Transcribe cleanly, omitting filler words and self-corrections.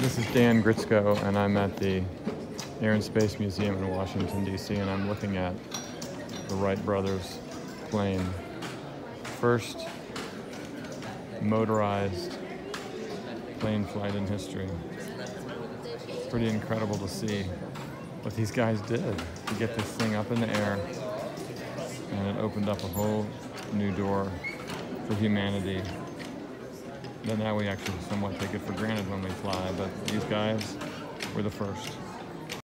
This is Dan Gritsko, and I'm at the Air and Space Museum in Washington, D.C., and I'm looking at the Wright brothers' plane. First motorized plane flight in history. It's pretty incredible to see what these guys did to get this thing up in the air, and it opened up a whole new door for humanity. Then now we actually somewhat take it for granted when we fly, but these guys were the first.